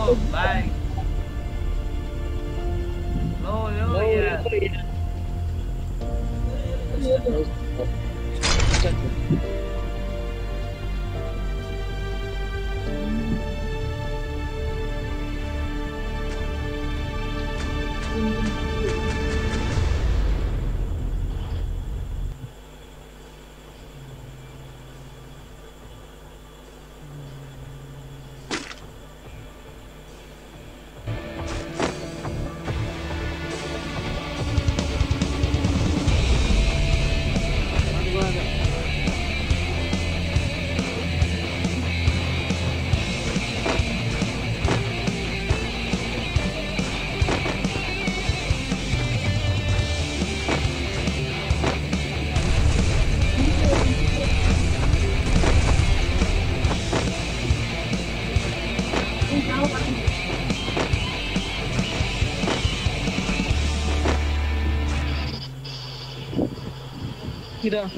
Bye. Lo, yo, ya. Kira.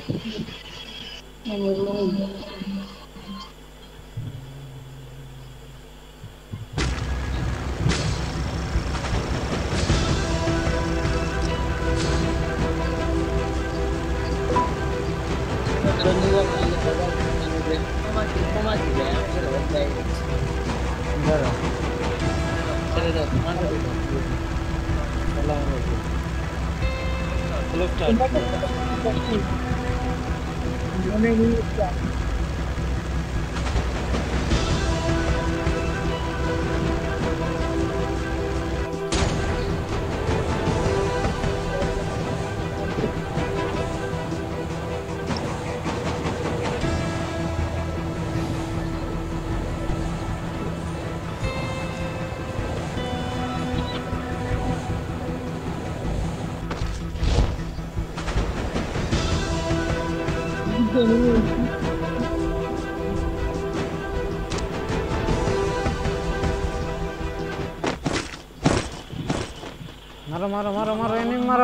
मारो enemy मारो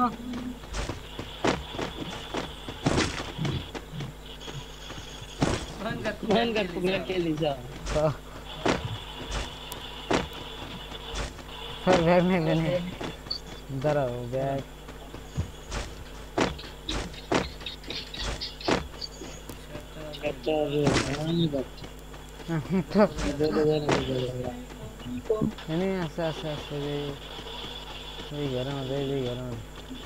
Bangga kubilang Lisa. फिर बैग नहीं लेने इधर आओ बैग नहीं ऐसे ऐसे ऐसे ये घर में ये घर में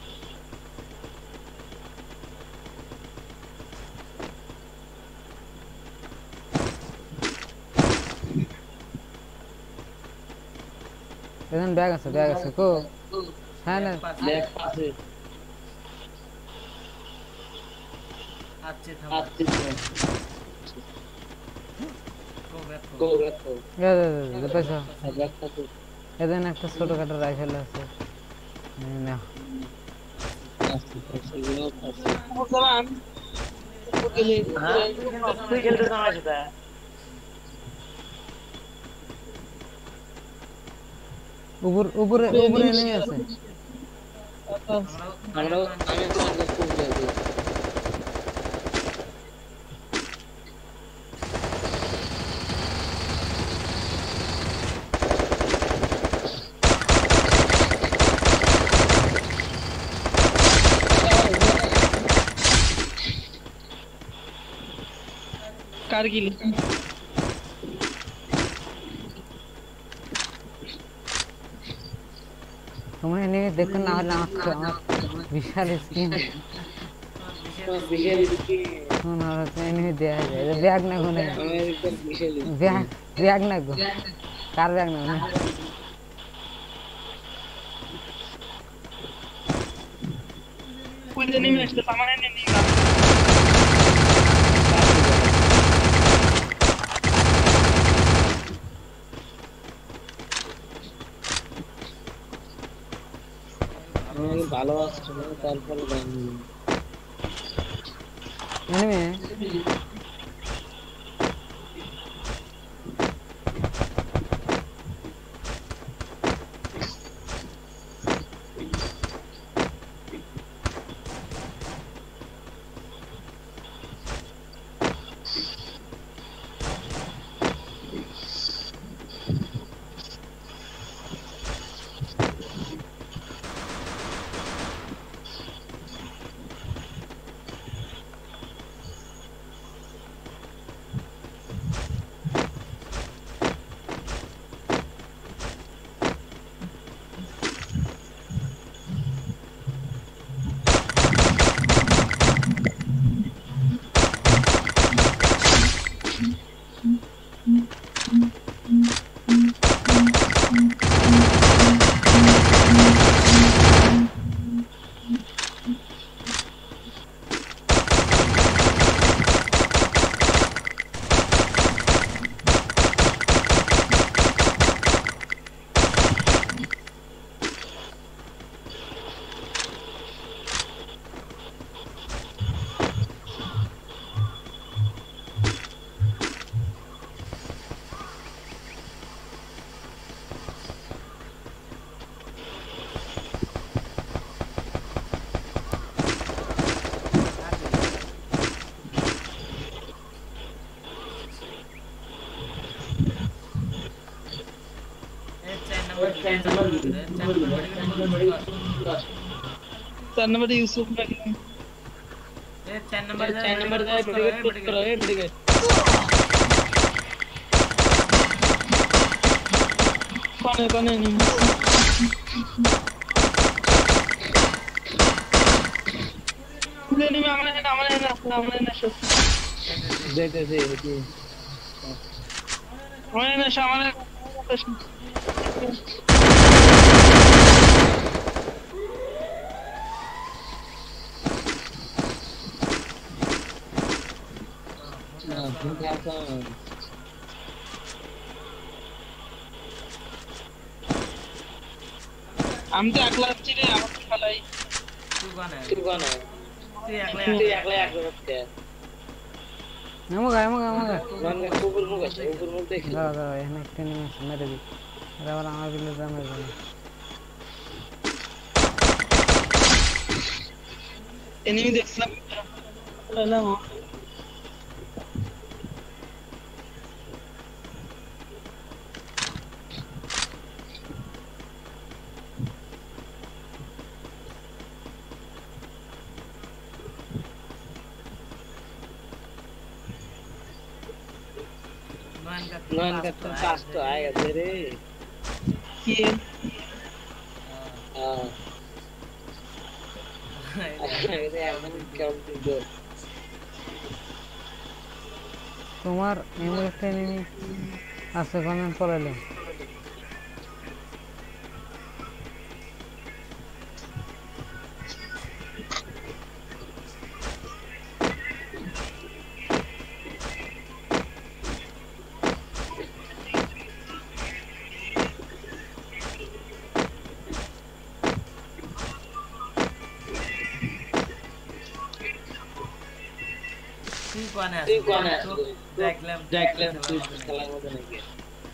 इधर बैग है को है ना Lek pase. Aceh Go back. ये पैसा Back pase. इधर ना कुछ छोटा कटर राइफल है ना তুই খেলতে আমার সাথে ऊपर एनिमी আছে আমরা আগে খুব যাই कारगिल तुमने एनिमी देखो ना आंख विशाल स्किन विशाल की ना एनिमी दे है बैग ना कोने अमेरिकन विशाल बैग ना को कार बैग ना कोई एनिमी আসছে सामान एनिमी ভালো আছে তারপরে एनिमी चार नंबर यूसुफ का 4 नंबर जाए मेडिकेट पुश करो मेडिकेट कौन है नहीं हमने ना शो दे हमने ना शामने আমি তো একলা আছি রে আমার খালাই तू कौन है তুই কোন তুই একলা করতে আমাকে গান উপর মুখ আছে উপর মুখ দেখি দাঁড়া এখানে একটা নিয়ে মেরে দিই এটা আবার আমার বিলে দাম মেরে এনিমি দেখছিলাম এলাম नॉन का तो पास तो आएगा तेरे ये हां अरे हमने कम दो তোমার এমন একটা এনিমি আছে কমেন্ট পড়াইলাম तू कौन है देख ले तू खेला मत नहीं किया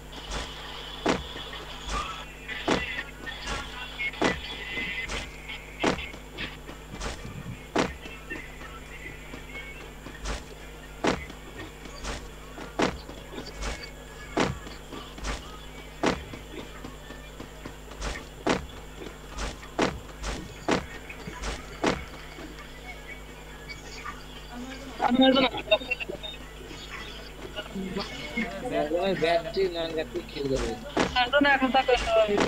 बैटरी नॉन का कुछ खेल रहे हैं तो ना खाता कर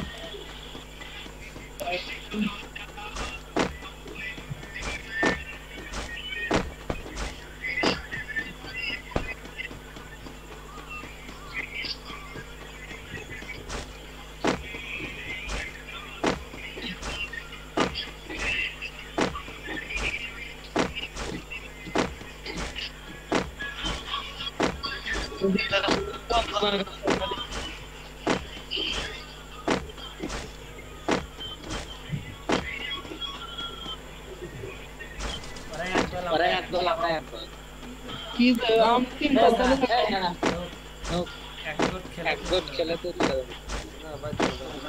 हम तीन गुड खेले तो ना बात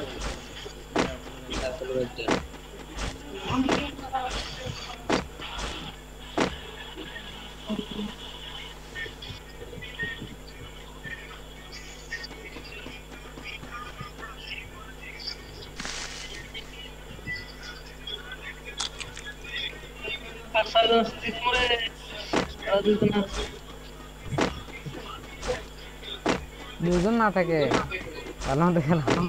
দুজন না থাকে ভালো মতো খেলাম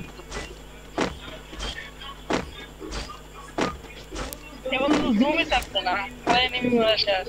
এখন জমে থাকতো না খালি নেমে মারা শেষ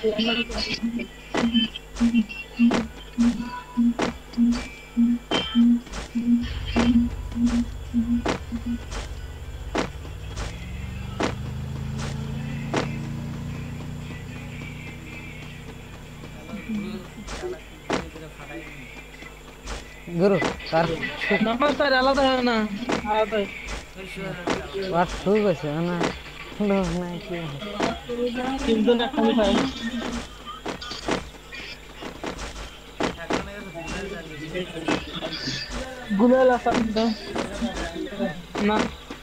গুরু তার নাম্বার স্যার আলাদা হয় না, আলাদা ওয়াট শুরু করছে না লোক নাই কি তিনজন একখানে খায় গুলাল আসাম না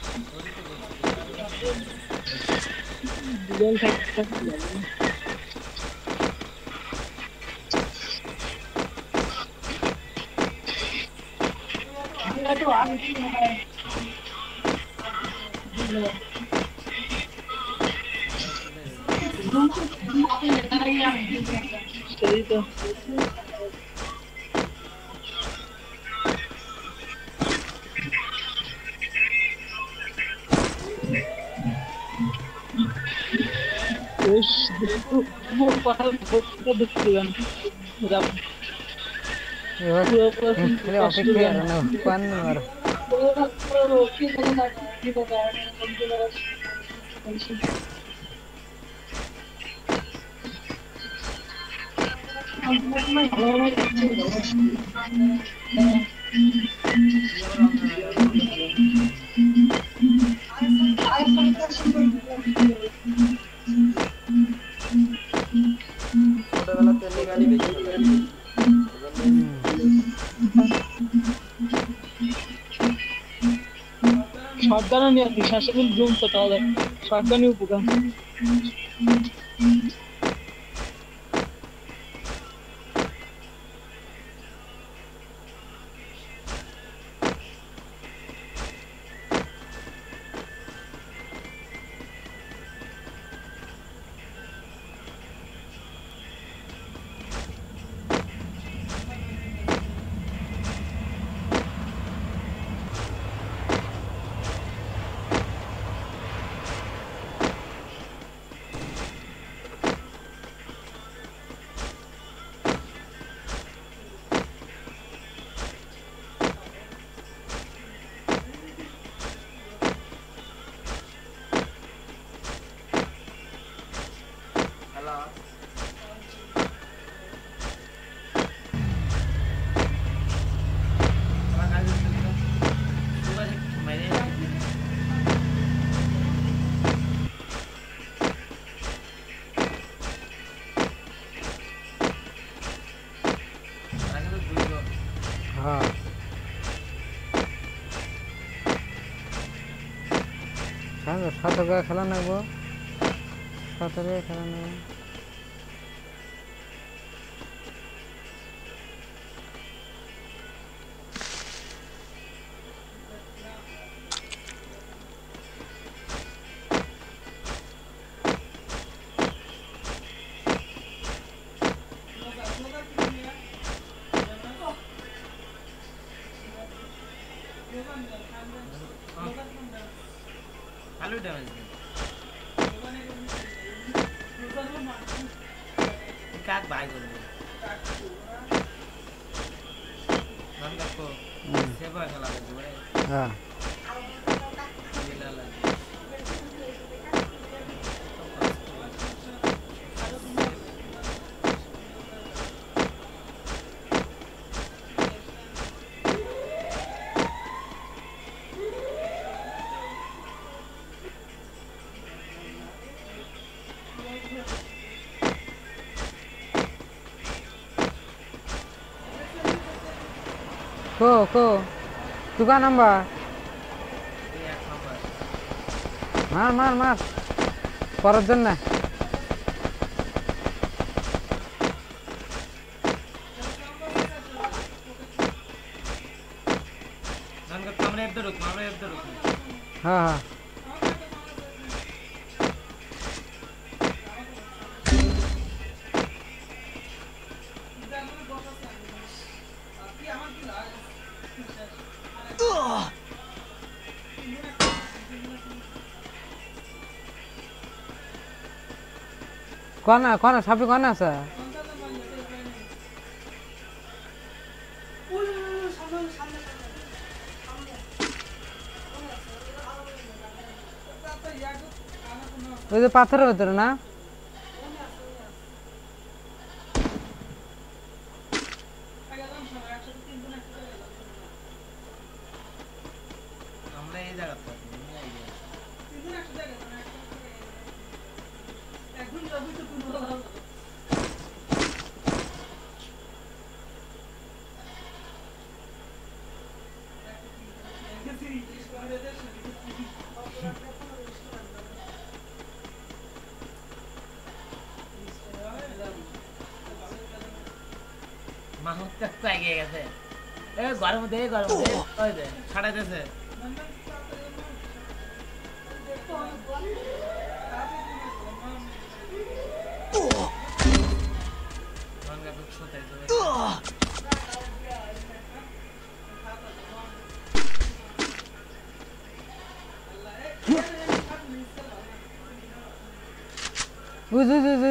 গুলাল থাকতে সही तो वो पहाड़ को दिखती है जब খালি অপেক্ষা আর না পান আর ছোটবেলাতে গাড়ি বেশি শটগান নিয়ে শাসকের জুম তো তাহলে শটগানই উপকার হ্যাঁ সাঁতার খেলা নেবো সাঁতারে খেলা নেবো Hello, damage. Cat bag on me. None of the Seba Halaga. হ্যাঁ কো তুকা নাম্বার মার পরের জন্য হ্যাঁ কোন সাপে কোন আছে ওই যে পাথরের ভিতরে না আমরা এই জায়গাতে মাহমুদ তো এগিয়ে গেছে এ গরম দে ওই দে ছাড়াইতেছে গঙ্গা তো ছোটাইছে বুঝ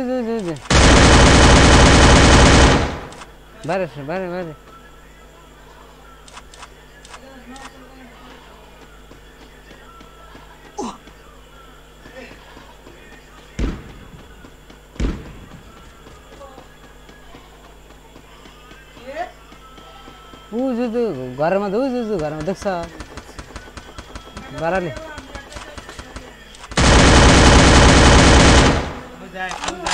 বাইরে বাইরে বাইরে ঘরের মধ্যে ঘরের মধ্যে দেখছ বাড়ালি যাই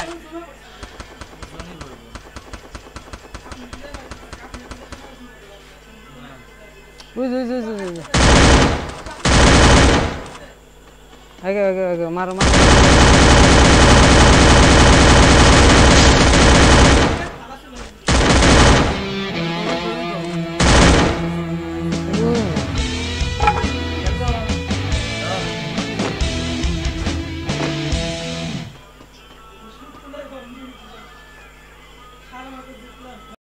আগে মারো